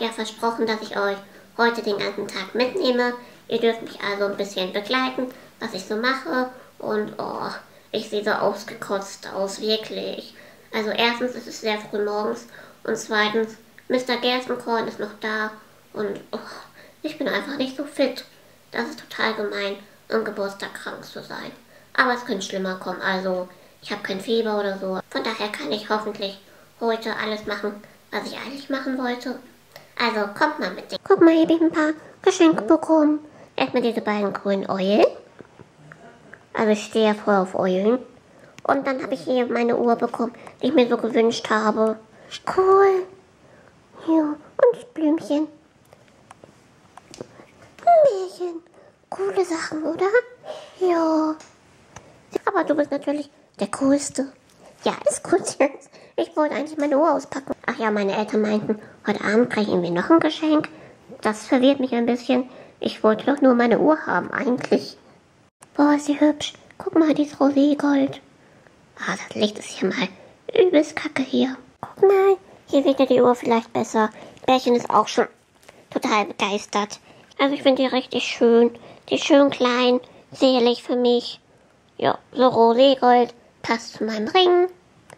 ja versprochen, dass ich euch heute den ganzen Tag mitnehme. Ihr dürft mich also ein bisschen begleiten, was ich so mache. Und oh, ich sehe so ausgekotzt aus, wirklich. Also erstens ist es sehr früh morgens und zweitens, Mr. Gerstenkorn ist noch da und oh, ich bin einfach nicht so fit. Das ist total gemein, am Geburtstag krank zu sein. Aber es könnte schlimmer kommen, also ich habe kein Fieber oder so. Von daher kann ich hoffentlich heute alles machen, was ich eigentlich machen wollte. Also kommt mal mit. Guck mal, hier habe ich ein paar Geschenke bekommen. Erstmal diese beiden grünen Eulen. Also ich stehe ja voll auf Eulen. Und dann habe ich hier meine Uhr bekommen, die ich mir so gewünscht habe. Cool. Hier, und das Blümchen. Ein Märchen. Coole Sachen, oder? Ja. Aber du bist natürlich der Coolste. Ja, ist gut jetzt. Ich wollte eigentlich meine Uhr auspacken. Ach ja, meine Eltern meinten, heute Abend kriegen wir noch ein Geschenk. Das verwirrt mich ein bisschen. Ich wollte doch nur meine Uhr haben, eigentlich. Boah, ist sie hübsch. Guck mal, die ist Roségold. Ah, das Licht ist hier mal übelst kacke hier. Guck mal, hier wird ja die Uhr vielleicht besser. Bärchen ist auch schon total begeistert. Also ich finde die richtig schön. Die ist schön klein, zierlich für mich. Ja, so Roségold. Passt zu meinem Ring.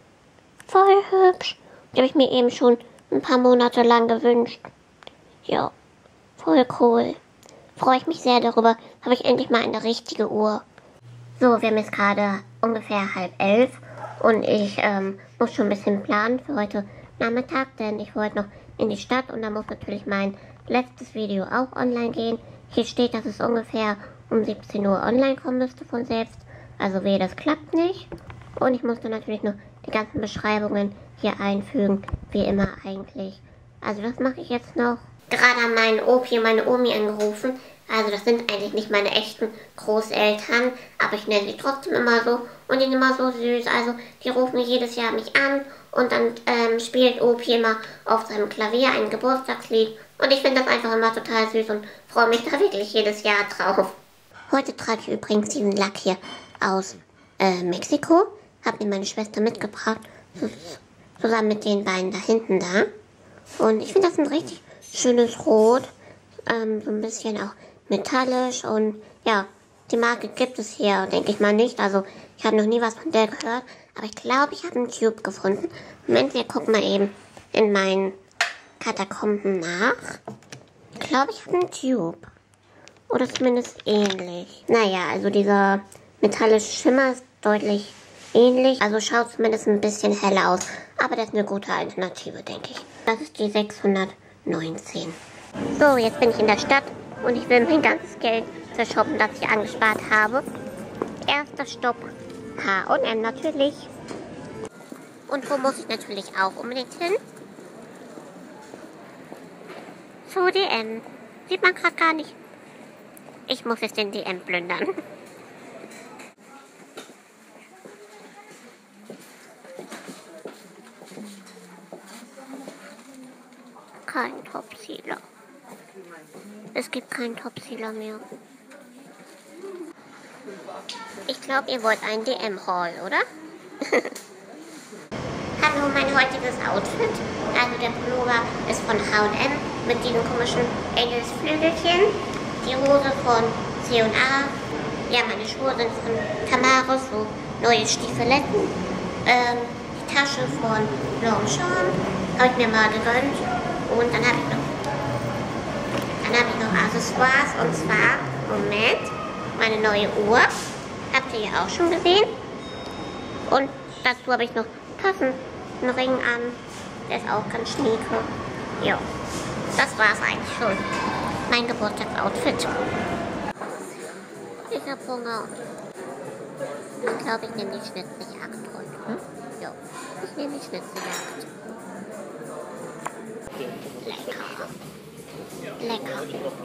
Voll hübsch. Die habe ich mir eben schon ein paar Monate lang gewünscht. Ja, voll cool. Freue ich mich sehr darüber. Habe ich endlich mal eine richtige Uhr. So, wir haben jetzt gerade ungefähr 10:30 und ich muss schon ein bisschen planen für heute Nachmittag, denn ich wollte noch in die Stadt und da muss natürlich mein letztes Video auch online gehen. Hier steht, dass es ungefähr um 17 Uhr online kommen müsste von selbst. Also wehe, das klappt nicht. Und ich musste natürlich noch die ganzen Beschreibungen hier einfügen, wie immer eigentlich. Also das mache ich jetzt noch. Gerade haben mein Opi und meine Omi angerufen. Also das sind eigentlich nicht meine echten Großeltern, aber ich nenne sie trotzdem immer so und die sind immer so süß. Also die rufen jedes Jahr mich an und dann spielt Opi immer auf seinem Klavier ein Geburtstagslied. Und ich finde das einfach immer total süß und freue mich da wirklich jedes Jahr drauf. Heute trage ich übrigens diesen Lack hier aus Mexiko. Habe mir meine Schwester mitgebracht, zusammen mit den beiden da hinten da. Und ich finde das ein richtig schönes Rot, so ein bisschen auch metallisch und ja, die Marke gibt es hier, denke ich mal nicht. Also ich habe noch nie was von der gehört, aber ich glaube, ich habe einen Tube gefunden. Moment, wir gucken mal eben in meinen Katakomben nach. Ich glaube, ich habe einen Tube. Oder zumindest ähnlich. Naja, also dieser metallische Schimmer ist deutlich ähnlich. Also schaut zumindest ein bisschen heller aus. Aber das ist eine gute Alternative, denke ich. Das ist die 619. So, jetzt bin ich in der Stadt und ich will mein ganzes Geld verschoppen, das ich angespart habe. Erster Stopp, H&M natürlich. Und wo muss ich natürlich auch unbedingt hin? Zu DM. Sieht man gerade gar nicht. Ich muss jetzt den DM plündern. Kein Topsealer. Es gibt keinen Topsealer mehr. Ich glaube, ihr wollt einen DM-Haul, oder? Hallo, mein heutiges Outfit. Also der Pullover ist von H&M mit diesem komischen Engelsflügelchen. Die Hose von C&A. Ja, meine Schuhe sind von Camaros, so neue Stiefeletten. Die Tasche von Longchamp habe ich mir mal gegönnt. Und dann habe ich noch Accessoires und zwar, Moment, meine neue Uhr. Habt ihr ja auch schon gesehen. Und dazu habe ich noch passend einen Ring an. Der ist auch ganz schnieke. Ja, das war es eigentlich schon. Mein Geburtstagsoutfit. Ich habe Hunger. Ich glaube, ich nehme die Schnitzeljagd heute. Hm? Ja, ich nehme die Schnitzeljagd. Lecker. Lecker.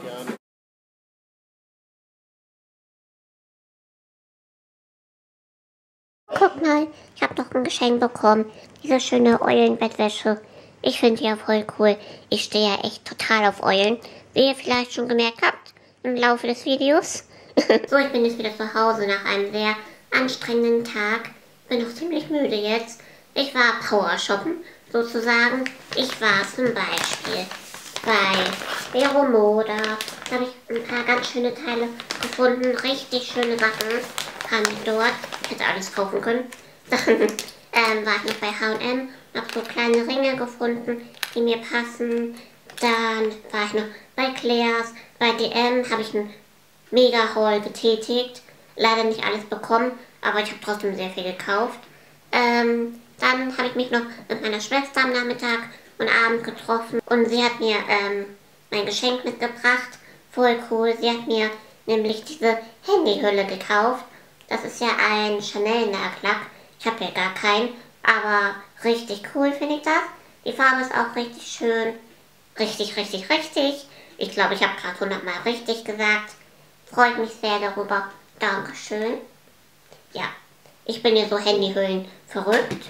Guck mal, ich habe doch ein Geschenk bekommen. Diese schöne Eulenbettwäsche. Ich finde die ja voll cool. Ich stehe ja echt total auf Eulen. Wie ihr vielleicht schon gemerkt habt im Laufe des Videos. So, ich bin jetzt wieder zu Hause nach einem sehr anstrengenden Tag. Bin noch ziemlich müde jetzt. Ich war Power shoppen, sozusagen. Ich war zum Beispiel bei Veromoda. Da habe ich ein paar ganz schöne Teile gefunden. Richtig schöne Sachen fand ich dort. Ich hätte alles kaufen können. Dann war ich noch bei H&M und habe so kleine Ringe gefunden, die mir passen. Dann war ich noch bei Claire's. Bei DM habe ich einen Mega-Haul getätigt. Leider nicht alles bekommen, aber ich habe trotzdem sehr viel gekauft. Dann habe ich mich noch mit meiner Schwester am Nachmittag und Abend getroffen und sie hat mir mein Geschenk mitgebracht. Voll cool. Sie hat mir nämlich diese Handyhülle gekauft. Das ist ja ein Chanel-Nagellack. Ich habe ja gar keinen, aber richtig cool finde ich das. Die Farbe ist auch richtig schön. Richtig, richtig, richtig. Ich glaube, ich habe gerade 100 Mal richtig gesagt. Freut mich sehr darüber. Dankeschön. Ja, ich bin ja so Handyhüllen verrückt.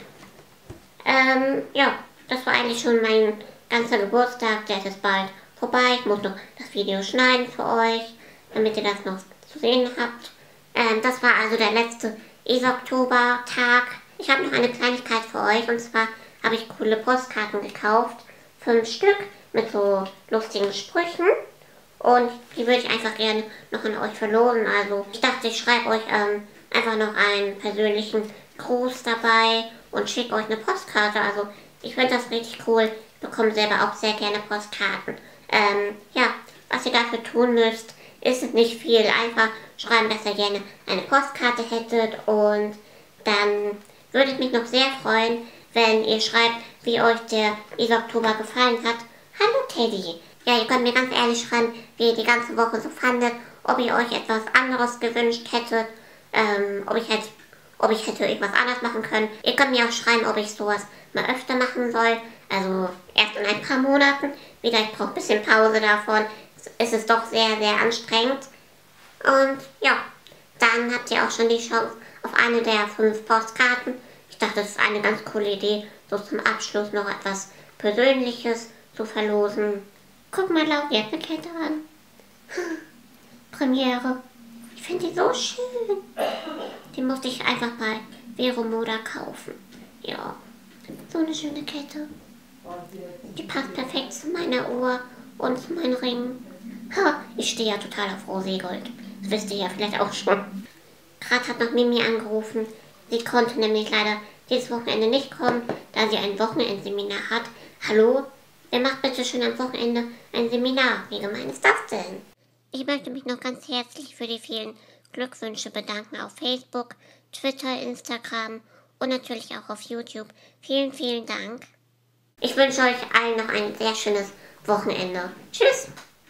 Ja, das war eigentlich schon mein ganzer Geburtstag. Der ist jetzt bald vorbei. Ich muss noch das Video schneiden für euch, damit ihr das noch zu sehen habt. Das war also der letzte Oktober-Tag. Ich habe noch eine Kleinigkeit für euch. Und zwar habe ich coole Postkarten gekauft. 5 Stück mit so lustigen Sprüchen. Und die würde ich einfach gerne noch an euch verlosen. Also ich dachte, ich schreibe euch einfach noch einen persönlichen Gruß dabei und schicke euch eine Postkarte. Also ich finde das richtig cool. Ich bekomme selber auch sehr gerne Postkarten. Ja, was ihr dafür tun müsst, ist nicht viel. Einfach schreiben, dass ihr gerne eine Postkarte hättet. Und dann würde ich mich noch sehr freuen, wenn ihr schreibt, wie euch der Oktober gefallen hat. Hallo Teddy. Ja, ihr könnt mir ganz ehrlich schreiben, wie ihr die ganze Woche so fandet, ob ihr euch etwas anderes gewünscht hättet, ob ich hätte irgendwas anderes machen können. Ihr könnt mir auch schreiben, ob ich sowas mal öfter machen soll. Also erst in ein paar Monaten. Wieder, ich brauche ein bisschen Pause davon. Es ist doch sehr, sehr anstrengend. Und ja, dann habt ihr auch schon die Chance auf eine der 5 Postkarten. Ich dachte, das ist eine ganz coole Idee, so zum Abschluss noch etwas Persönliches zu verlosen. Guck mal, Laura, hat eine Kette an. Premiere. Ich finde die so schön. Die musste ich einfach bei Veromoda kaufen. Ja, so eine schöne Kette. Die passt perfekt zu meiner Uhr und zu meinen Ringen. Ha, ich stehe ja total auf Roségold. Das wisst ihr ja vielleicht auch schon. Gerade hat noch Mimi angerufen. Sie konnte nämlich leider dieses Wochenende nicht kommen, da sie ein Wochenendseminar hat. Hallo? Wer macht bitte schön am Wochenende ein Seminar? Wie gemein ist das denn? Ich möchte mich noch ganz herzlich für die vielen Glückwünsche bedanken auf Facebook, Twitter, Instagram und natürlich auch auf YouTube. Vielen, vielen Dank. Ich wünsche euch allen noch ein sehr schönes Wochenende. Tschüss!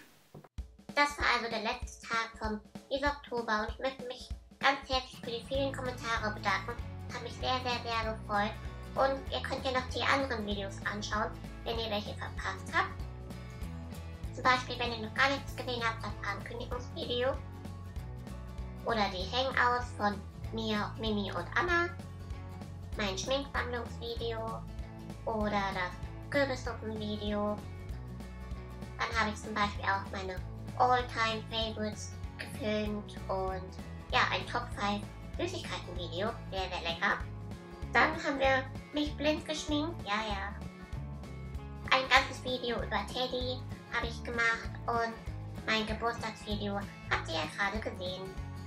Das war also der letzte Tag vom Oktober und ich möchte mich ganz herzlich für die vielen Kommentare bedanken. Hat mich sehr, sehr, sehr gefreut. Und ihr könnt ja noch die anderen Videos anschauen, wenn ihr welche verpasst habt. Zum Beispiel, wenn ihr noch gar nichts gesehen habt, das Ankündigungsvideo. Oder die Hangouts von mir, Mimi und Anna. Mein Schminksammlungsvideo. Oder das Kürbissuppenvideo. Dann habe ich zum Beispiel auch meine All-Time-Favorites gefilmt. Und ja, ein Top 5 Süßigkeiten-Video. Sehr, sehr lecker. Dann haben wir mich blind geschminkt. Ja, ja. Ein ganzes Video über Teddy habe ich gemacht und mein Geburtstagsvideo habt ihr ja gerade gesehen.